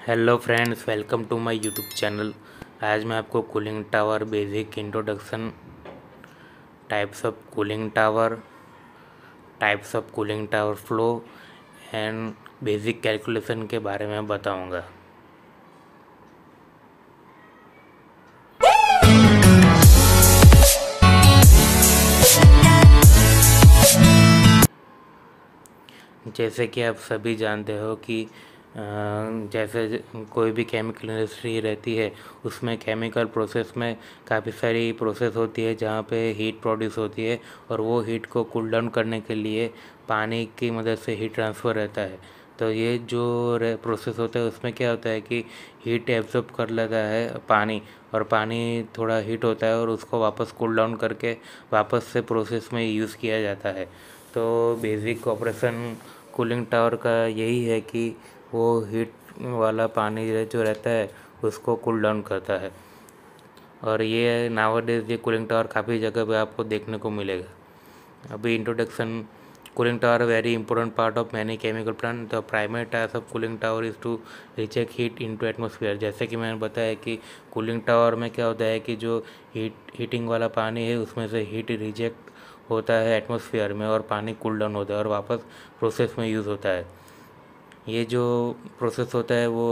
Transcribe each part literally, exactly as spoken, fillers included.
Hello friends, welcome to my YouTube channel. आज मैं आपको cooling tower basic introduction, types of cooling tower, types of cooling tower flow and basic calculation के बारे में बताऊंगा। जैसे कि आप सभी जानते हो कि जैसे कोई भी केमिकल इंडस्ट्री रहती है, उसमें केमिकल प्रोसेस में काफ़ी सारी प्रोसेस होती है जहाँ पे हीट प्रोड्यूस होती है और वो हीट को कूल डाउन करने के लिए पानी की मदद से हीट ट्रांसफ़र रहता है। तो ये जो प्रोसेस होता है उसमें क्या होता है कि हीट एब्जॉर्ब कर लेता है पानी, और पानी थोड़ा हीट होता है और उसको वापस कूल डाउन करके वापस से प्रोसेस में यूज़ किया जाता है। तो बेसिक ऑपरेशन कूलिंग टावर का यही है कि वो हीट वाला पानी जो रहता है उसको कूल डाउन करता है। और ये नाउअडेज ये कूलिंग टावर काफ़ी जगह पे आपको देखने को मिलेगा। अभी introduction, cooling tower very important part of many chemical plant. The primary task of cooling tower is to reject heat into atmosphere. जैसे कि मैंने बताया कि कूलिंग टावर में क्या होता है कि जो हीट हीटिंग वाला पानी है उसमें से हीट रिजेक्ट होता है एटमॉस्फेयर में और पानी कूल डाउन होता है और वापस प्रोसेस में यूज़ होता है। ये जो प्रोसेस होता है वो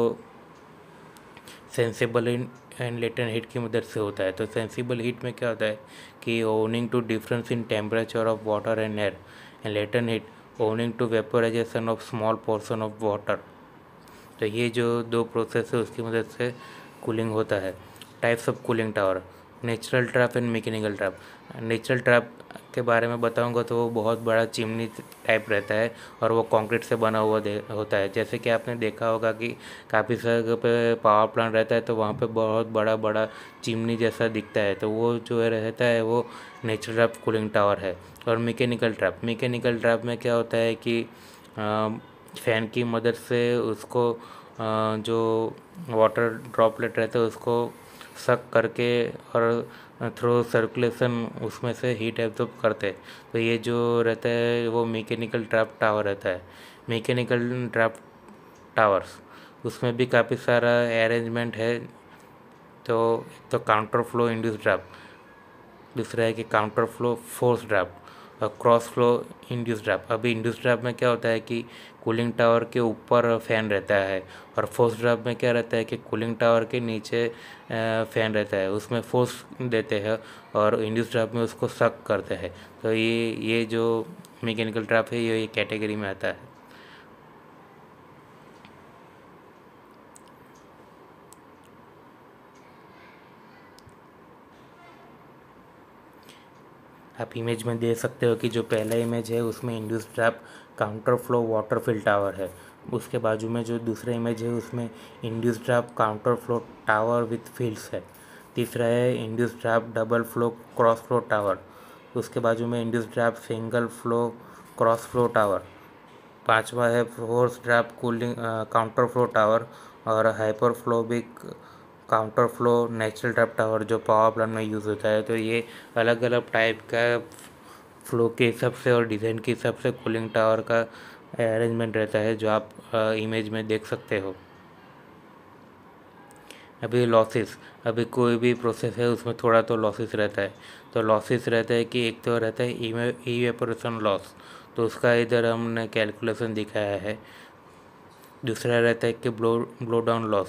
सेंसिबल एंड लेटेंट हीट की मदद से होता है। तो सेंसिबल हीट में क्या होता है कि owing to difference in temperature of water and air, and latent heat owing to vaporization of small portion of water. तो ये जो दो प्रोसेस है उसकी मदद से कूलिंग होता है। Types of cooling tower, natural draft and mechanical draft. Natural draft के बारे में बताऊंगा तो वो बहुत बड़ा चिमनी टाइप रहता है और वो कंक्रीट से बना हुआ होता है। जैसे कि आपने देखा होगा कि काफ़ी जगह पे पावर प्लांट रहता है तो वहाँ पे बहुत बड़ा बड़ा चिमनी जैसा दिखता है, तो वो जो है रहता है वो नेचुरल ट्रैप कूलिंग टावर है। और मैकेनिकल ट्रैप, मैकेनिकल ट्रैप में क्या होता है कि फ़ैन की मदद से उसको जो वाटर ड्रॉपलेट रहता है उसको सक करके और थ्रू सर्कुलेशन उसमें से हीट एब्जॉर्ब करते हैं। तो ये जो रहता है वो मैकेनिकल ट्रैप टावर रहता है। मैकेनिकल ट्रैप टावर्स उसमें भी काफ़ी सारा अरेंजमेंट है। तो एक तो काउंटर फ्लो इंड्यूस ट्रैप, दूसरा है कि काउंटर फ्लो फोर्स ड्रैप और क्रॉस फ्लो इंड्यूस ड्रैप। अभी इंड्यूस ड्रैप में क्या होता है कि कूलिंग टावर के ऊपर फैन रहता है और फोर्स ड्रैप में क्या रहता है कि कूलिंग टावर के नीचे फैन रहता है, उसमें फोर्स देते हैं और इंड्यूस ड्रैप में उसको सक करते हैं। तो ये ये जो मैकेनिकल ट्रैप है ये कैटेगरी में आता है। आप इमेज में देख सकते हो कि जो पहला इमेज है उसमें induced draft counter flow water fill tower है। उसके बाजू में जो दूसरा इमेज है उसमें induced draft counter flow tower with fills है। तीसरा है induced draft double flow cross flow tower. उसके बाजू में induced draft single flow cross flow tower. पांचवा है forced draft cooling counter flow tower और hyperbolic counter flow natural draft tower जो पावर प्लांट में यूज़ होता है। तो ये अलग अलग टाइप का फ्लो के हिसाब से और डिज़ाइन के हिसाब से कूलिंग टावर का अरेंजमेंट रहता है जो आप इमेज में देख सकते हो। अभी लॉसेस, अभी कोई भी प्रोसेस है उसमें थोड़ा तो लॉसेस रहता है। तो लॉसेस रहता है कि एक तो रहता है इवेपोरेशन लॉस, तो उसका इधर हमने कैलकुलेशन दिखाया है। दूसरा रहता है कि ब्लो ब्लो डाउन लॉस।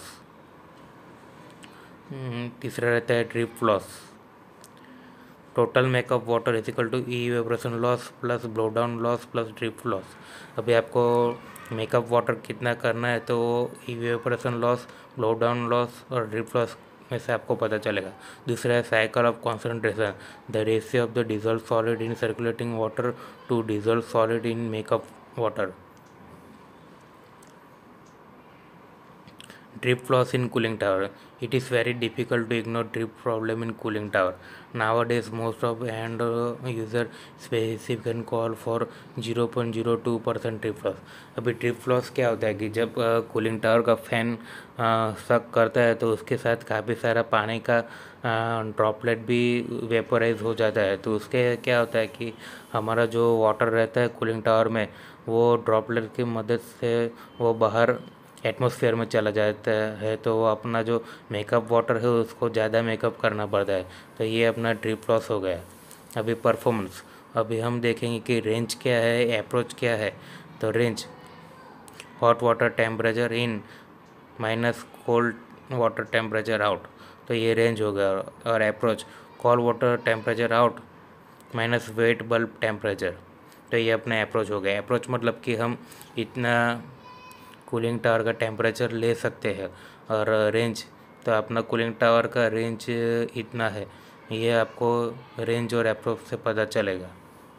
तीसरा रहता है drip loss. Total makeup water is equal to E evaporation loss plus blow down loss plus drip loss. अभी आपको मेकअप वाटर कितना करना है तो E evaporation loss, blow down loss और ड्रिप लॉस में से आपको पता चलेगा। दूसरा है cycle of concentration, the ratio of the dissolve solid in circulating water to dissolve solid in makeup water. Drip loss in cooling tower. It is very difficult to ignore drip problem in cooling tower. Nowadays, most of end uh, user specification call for zero point zero two percent drip loss. अभी drip loss क्या होता है कि जब cooling tower का fan सक करता है तो उसके साथ काफ़ी सारा पानी का ड्रॉपलेट भी वेपोराइज हो जाता है। तो उसके क्या होता है कि हमारा जो वाटर रहता है कूलिंग टावर में वो ड्रॉपलेट की मदद से वो बाहर एटमॉस्फेयर में चला जाता है तो वो अपना जो मेकअप वाटर है उसको ज़्यादा मेकअप करना पड़ता है, तो ये अपना ड्रिप लॉस हो गया। अभी परफॉर्मेंस, अभी हम देखेंगे कि रेंज क्या है, अप्रोच क्या है। तो range, hot water temperature in minus cold water temperature out, तो ये रेंज हो गया। और approach, cold water temperature out minus wet bulb temperature, तो ये अपना अप्रोच हो गया। अप्रोच मतलब कि हम इतना कूलिंग टावर का टेम्परेचर ले सकते हैं। और रेंज, तो अपना कूलिंग टावर का रेंज इतना है, ये आपको रेंज और अप्रोच से पता चलेगा।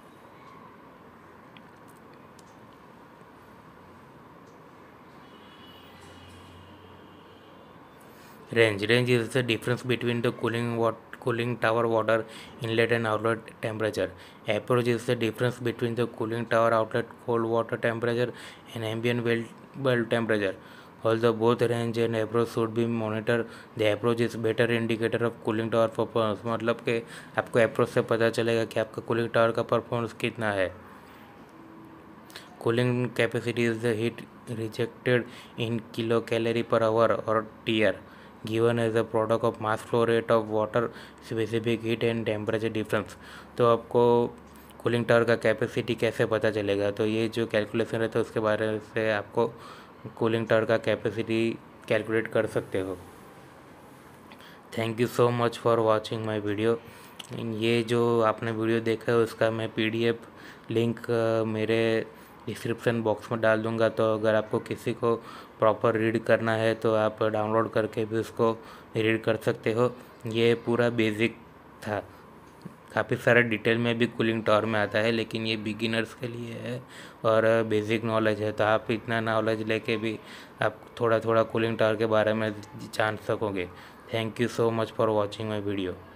Range. Range is the difference between the cooling wat cooling tower water inlet and outlet temperature. Approach is the difference between the cooling tower outlet cold water temperature and ambient well bulb temperature. Although both range and approach should be monitored, the approach is better indicator of cooling tower performance. मतलब कि आपको approach से पता चलेगा कि आपका cooling tower का performance कितना है। Cooling capacity is the heat rejected in kilocalorie per hour or T R, given as a product of mass flow rate of water, specific heat and temperature difference। तो आपको cooling tower का capacity कैसे पता चलेगा, तो ये जो calculation रहता है उसके बारे से आपको कूलिंग टावर का कैपेसिटी कैलकुलेट कर सकते हो। Thank you so much for watching my video. ये जो आपने वीडियो देखा है उसका मैं पीडीएफ लिंक मेरे डिस्क्रिप्शन बॉक्स में डाल दूंगा, तो अगर आपको किसी को प्रॉपर रीड करना है तो आप डाउनलोड करके भी उसको रीड कर सकते हो। ये पूरा बेसिक था, काफ़ी सारा डिटेल में भी कूलिंग टावर में आता है, लेकिन ये बिगिनर्स के लिए है और बेसिक नॉलेज है, तो आप इतना नॉलेज लेके भी आप थोड़ा थोड़ा कूलिंग टावर के बारे में जान सकोगे। Thank you so much for watching my video.